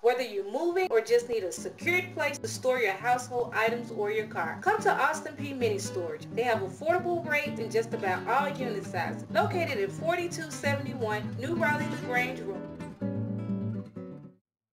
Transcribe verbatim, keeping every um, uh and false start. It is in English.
Whether you're moving or just need a secured place to store your household items or your car, come to Austin Peay Mini Storage. They have affordable rates in just about all unit sizes. Located at forty-two seventy-one New Raleigh LaGrange Road.